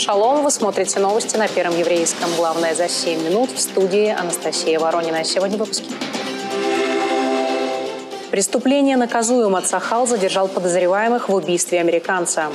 Шалом! Вы смотрите новости на Первом еврейском. Главное за 7 минут. В студии Анастасия Воронина. Сегодня в выпуске. Преступление наказуемо. Цахал задержал подозреваемых в убийстве американца.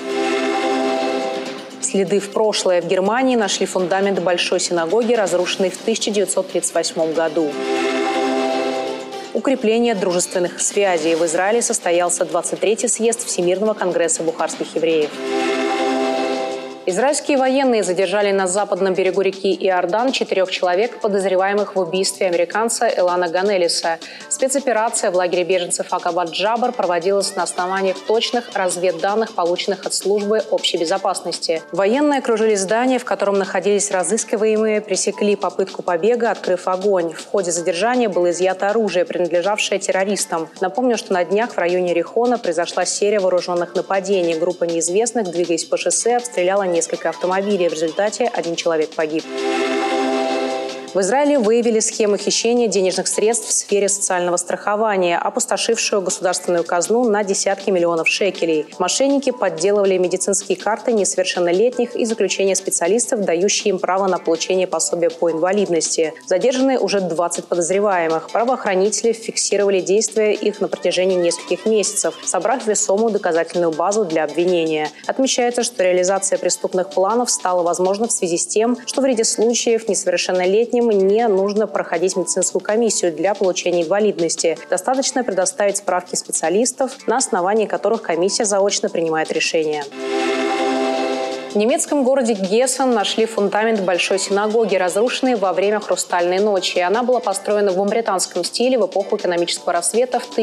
Следы в прошлое. В Германии нашли фундамент Большой синагоги, разрушенной в 1938 году. Укрепление дружественных связей. В Израиле состоялся 23-й съезд Всемирного конгресса бухарских евреев. Израильские военные задержали на западном берегу реки Иордан 4 человек, подозреваемых в убийстве американца Элана Ганелиса. Спецоперация в лагере беженцев Акабат-Джабар проводилась на основании точных разведданных, полученных от службы общей безопасности. Военные окружили здание, в котором находились разыскиваемые, пресекли попытку побега, открыв огонь. В ходе задержания было изъято оружие, принадлежавшее террористам. Напомню, что на днях в районе Рихона произошла серия вооруженных нападений. Группа неизвестных, двигаясь по шоссе, обстреляла несколько автомобилей. В результате 1 человек погиб. В Израиле выявили схему хищения денежных средств в сфере социального страхования, опустошившую государственную казну на десятки миллионов шекелей. Мошенники подделывали медицинские карты несовершеннолетних и заключения специалистов, дающие им право на получение пособия по инвалидности. Задержаны уже 20 подозреваемых. Правоохранители фиксировали действия их на протяжении нескольких месяцев, собрав весомую доказательную базу для обвинения. Отмечается, что реализация преступных планов стала возможна в связи с тем, что в ряде случаев несовершеннолетним не нужно проходить медицинскую комиссию для получения инвалидности. Достаточно предоставить справки специалистов, на основании которых комиссия заочно принимает решение. В немецком городе Гессен нашли фундамент Большой синагоги, разрушенной во время Хрустальной ночи. Она была построена в мавританском стиле в эпоху экономического рассвета в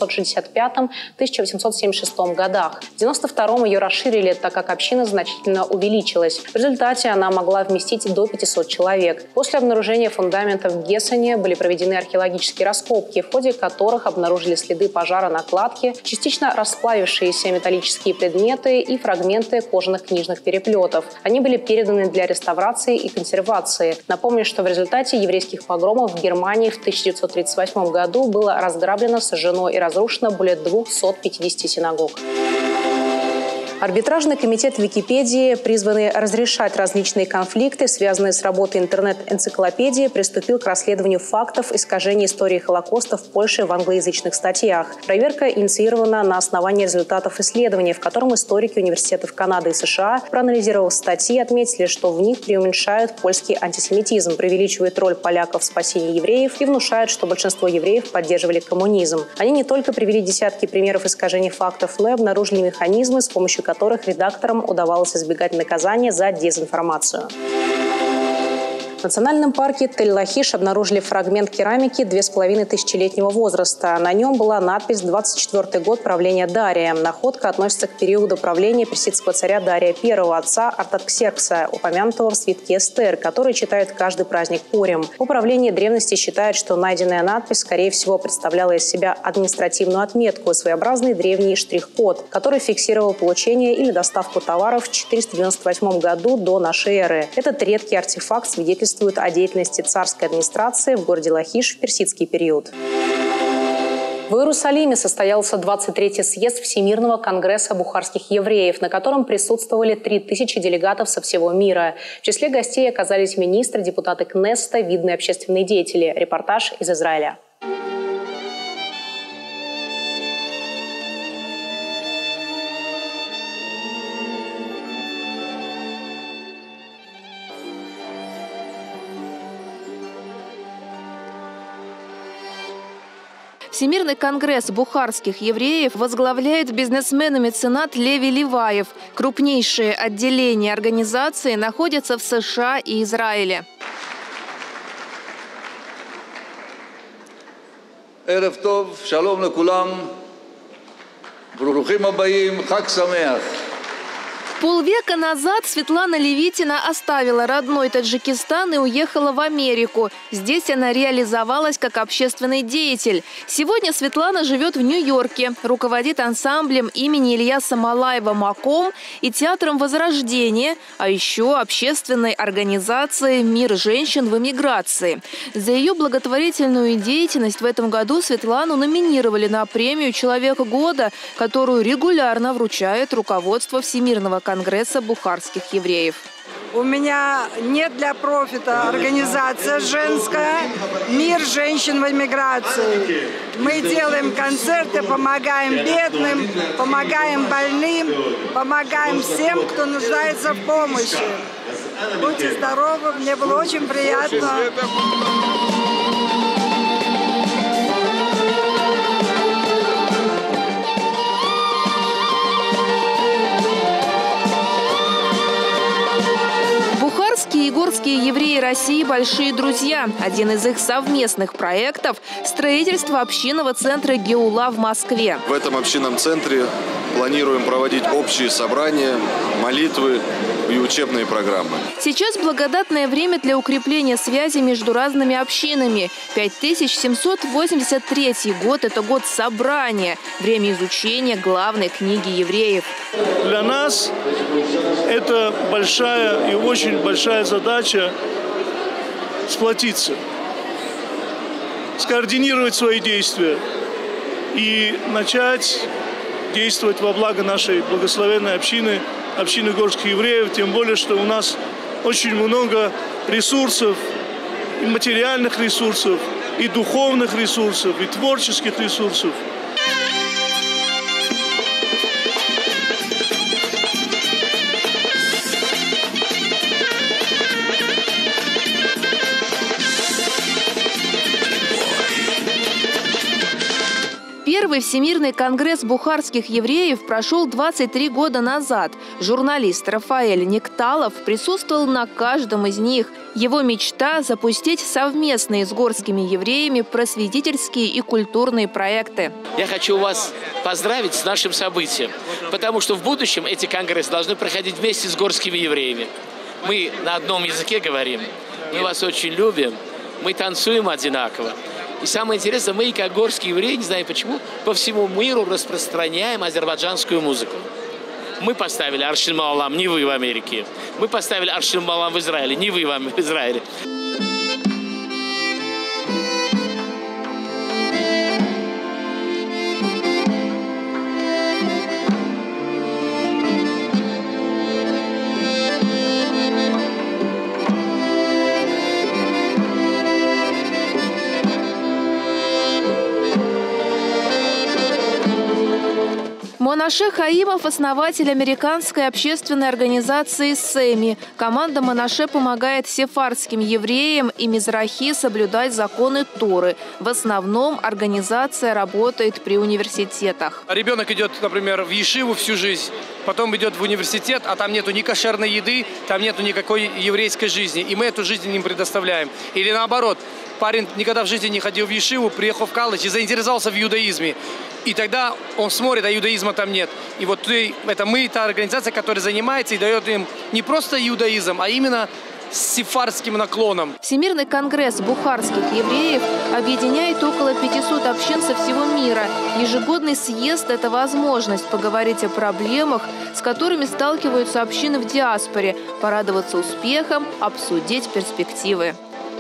1865-1876 годах. В 1992-м ее расширили, так как община значительно увеличилась. В результате она могла вместить до 500 человек. После обнаружения фундамента в Гессене были проведены археологические раскопки, в ходе которых обнаружили следы пожара на кладке, частично расплавившиеся металлические предметы и фрагменты кожаных книжных переплетов. Они были переданы для реставрации и консервации. Напомню, что в результате еврейских погромов в Германии в 1938 году было разграблено, сожжено и разрушено более 250 синагог. Арбитражный комитет Википедии, призванный разрешать различные конфликты, связанные с работой интернет-энциклопедии, приступил к расследованию фактов искажения истории Холокоста в Польше в англоязычных статьях. Проверка инициирована на основании результатов исследования, в котором историки университетов Канады и США, проанализировав статьи, отметили, что в них преуменьшают польский антисемитизм, преувеличивают роль поляков в спасении евреев и внушают, что большинство евреев поддерживали коммунизм. Они не только привели десятки примеров искажений фактов, но и обнаружили механизмы, с помощью которых редакторам удавалось избегать наказания за дезинформацию. В национальном парке Тель-Лахиш обнаружили фрагмент керамики 2500-летнего возраста. На нем была надпись «24-й год правления Дария». Находка относится к периоду правления персидского царя Дария I, отца Артаксеркса, упомянутого в свитке Эстер, который читают каждый праздник Пурим. Управление древности считает, что найденная надпись, скорее всего, представляла из себя административную отметку, своеобразный древний штрих-код, который фиксировал получение или доставку товаров в 498 году до нашей эры. Этот редкий артефакт свидетельствует о деятельности царской администрации в городе Лахиш в персидский период. В Иерусалиме состоялся 23-й съезд Всемирного конгресса бухарских евреев, на котором присутствовали 3000 делегатов со всего мира. В числе гостей оказались министры, депутаты Кнессета, видные общественные деятели. Репортаж из Израиля. Всемирный конгресс бухарских евреев возглавляет бизнесмен и меценат Леви Ливаев. Крупнейшие отделения организации находятся в США и Израиле. Эрев тов, шалом лекулам, брухим абаим, хаг самеах. Полвека назад Светлана Левитина оставила родной Таджикистан и уехала в Америку. Здесь она реализовалась как общественный деятель. Сегодня Светлана живет в Нью-Йорке, руководит ансамблем имени Ильяса Малаева «Маком» и театром «Возрождение», а еще общественной организацией «Мир женщин в эмиграции». За ее благотворительную деятельность в этом году Светлану номинировали на премию «Человек года», которую регулярно вручает руководство Всемирного конгресса бухарских евреев. У меня нет для профита организация женская «Мир женщин в эмиграции». Мы делаем концерты, помогаем бедным, помогаем больным, помогаем всем, кто нуждается в помощи. Будьте здоровы, мне было очень приятно. Бухарские и горские евреи России – большие друзья. Один из их совместных проектов – строительство общинного центра «Геула» в Москве. В этом общинном центре планируем проводить общие собрания, молитвы и учебные программы. Сейчас благодатное время для укрепления связи между разными общинами. 5783 год – это год собрания, время изучения главной книги евреев. Для нас это большая и очень большая задача сплотиться, скоординировать свои действия и начать действовать во благо нашей благословенной общины, общины горских евреев, тем более, что у нас очень много ресурсов, и материальных ресурсов, и духовных ресурсов, и творческих ресурсов. Первый Всемирный конгресс бухарских евреев прошел 23 года назад. Журналист Рафаэль Некталов присутствовал на каждом из них. Его мечта – запустить совместные с горскими евреями просветительские и культурные проекты. Я хочу вас поздравить с нашим событием, потому что в будущем эти конгрессы должны проходить вместе с горскими евреями. Мы на одном языке говорим, мы вас очень любим, мы танцуем одинаково. И самое интересное, мы, как горские евреи, не знаю почему, по всему миру распространяем азербайджанскую музыку. Мы поставили Аршин Маалам, не вы в Америке. Мы поставили Аршин Маалам в Израиле, не вы в Израиле. Монаше Хаимов – основатель американской общественной организации «СЭМИ». Команда Монаше помогает сефардским евреям и мизрахи соблюдать законы Торы. В основном организация работает при университетах. Ребенок идет, например, в ешиву всю жизнь, потом идет в университет, а там нету ни кошерной еды, там нету никакой еврейской жизни. И мы эту жизнь им предоставляем. Или наоборот, парень никогда в жизни не ходил в ешиву, приехал в колледж и заинтересовался в иудаизме. И тогда он смотрит, а иудаизма там нет. И вот это мы, та организация, которая занимается и дает им не просто иудаизм, а именно с сефардским наклоном. Всемирный конгресс бухарских евреев объединяет около 500 общин со всего мира. Ежегодный съезд – это возможность поговорить о проблемах, с которыми сталкиваются общины в диаспоре, порадоваться успехам, обсудить перспективы.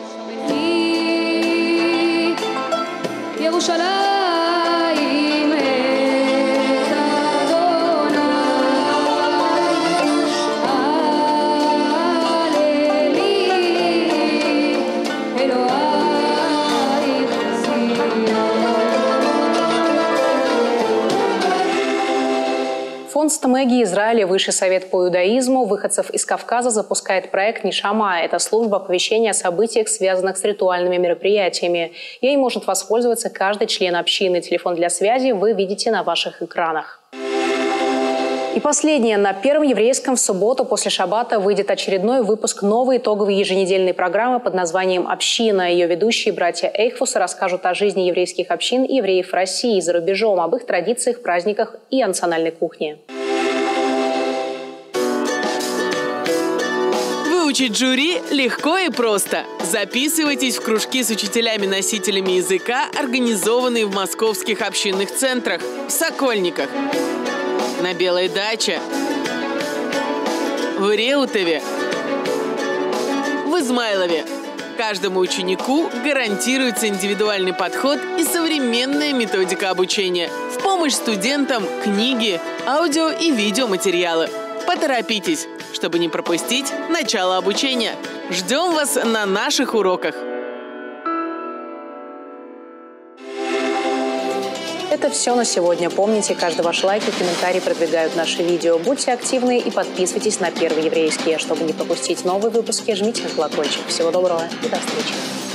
Фонд Стамеги Израиля, Высший совет по иудаизму выходцев из Кавказа запускает проект «Нишама». Это служба оповещения о событиях, связанных с ритуальными мероприятиями. Ей может воспользоваться каждый член общины. Телефон для связи вы видите на ваших экранах. И последнее. На Первом еврейском в субботу после шаббата выйдет очередной выпуск новой итоговой еженедельной программы под названием «Община». Ее ведущие братья Эйхфуса расскажут о жизни еврейских общин и евреев России и за рубежом, об их традициях, праздниках и о национальной кухне. Выучить жюри легко и просто. Записывайтесь в кружки с учителями-носителями языка, организованные в московских общинных центрах, в Сокольниках, на Белой даче, в Реутове, в Измайлове. Каждому ученику гарантируется индивидуальный подход и современная методика обучения. В помощь студентам книги, аудио и видеоматериалы. Поторопитесь, чтобы не пропустить начало обучения. Ждем вас на наших уроках. Это все на сегодня. Помните, каждый ваш лайк и комментарий продвигают наши видео. Будьте активны и подписывайтесь на Первый еврейский. Чтобы не пропустить новые выпуски, жмите на колокольчик. Всего доброго и до встречи.